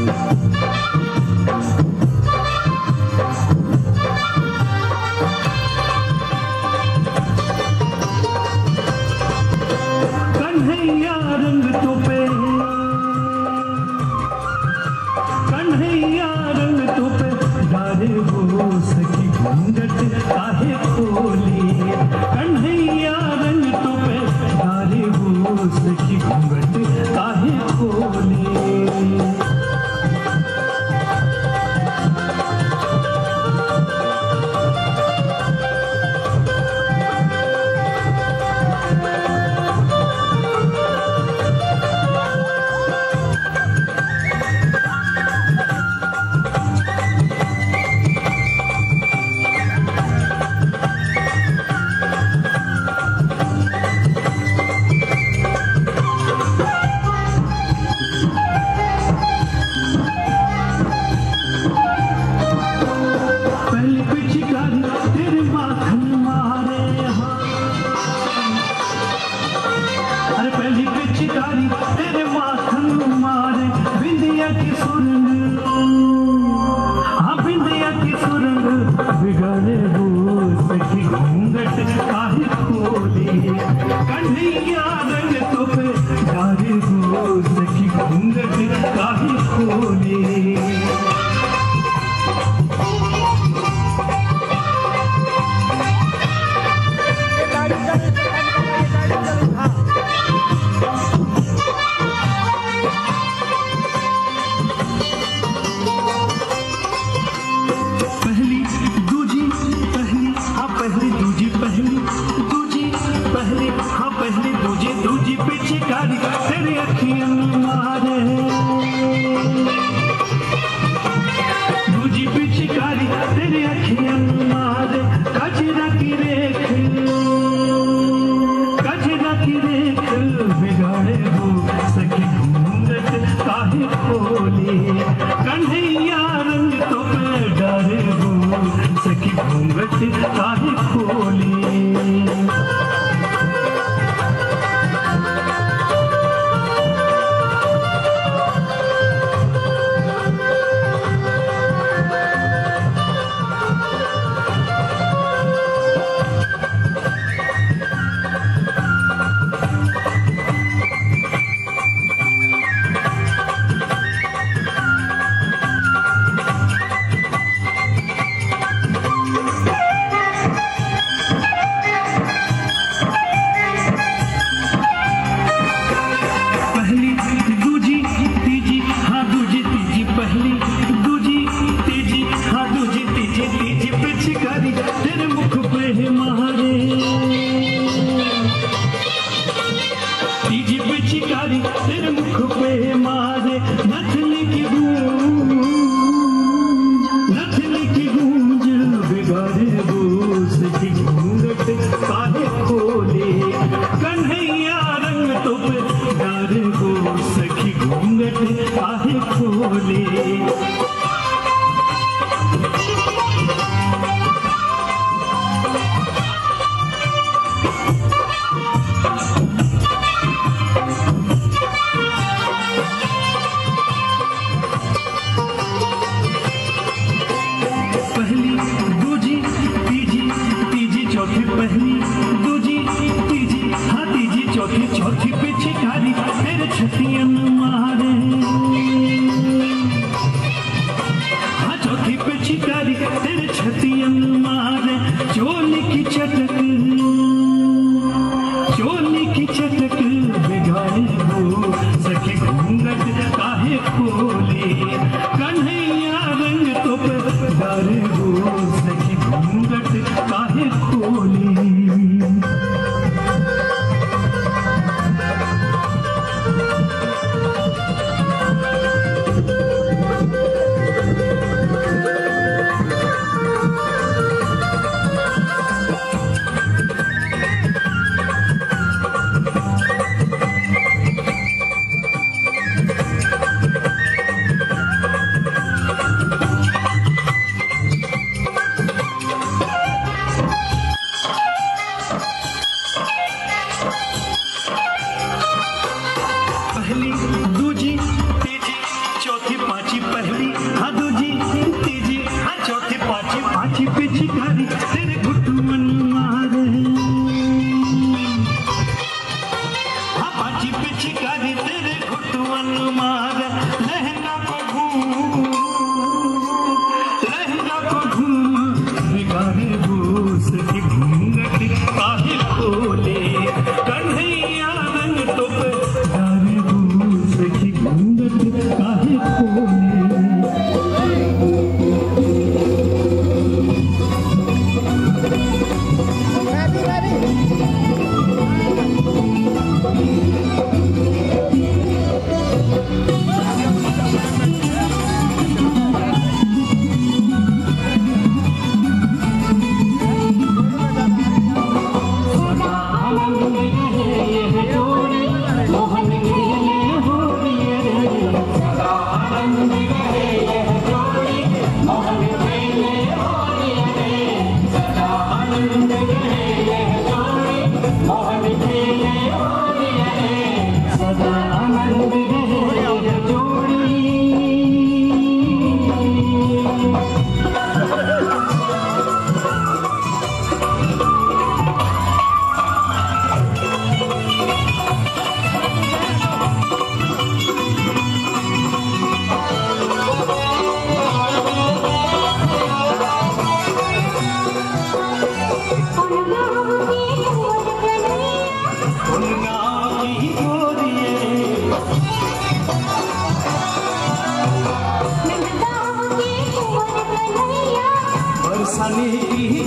कन्हैया रंग तो पे, कन्हैया रंग तो पे डाले वो सखी घूंघट काहे खोली। कन्हैया रंग तो पे डाले वो सखी घूंघट काहे खोली। बिगाड़े वो सखी घूंघट काहे खोली। कन्हैया रंग तो पे डाले वो सखी घूंघट काहे खोली। दूजी पीछे कारी तेरे अखियां मारे, दूजी पीछे कारी तेरे अखियां मारे। कजरा की रेख, कजरा की रेख बिगाड़े वो सखी घूंघट काहे खोली। कन्हैया रंग तो पे डाले वो सखी घूंघट काहे खोली। तेरे मुख पे मारे, तीजी पिचकारी तेरे मुख पे मारे। नथनी की गूंज बिगाड़े वो सखी घूंघट काहे खोली। कन्हैया रंग तो पे डाले वो सखी घूंघट काहे खोली। पहली दूजी तीजी चौथी, पहली दूजी तीजी हाँ तीजी चौथी, चौथी पीछे कारी तेरे छतियन मारे। खाने की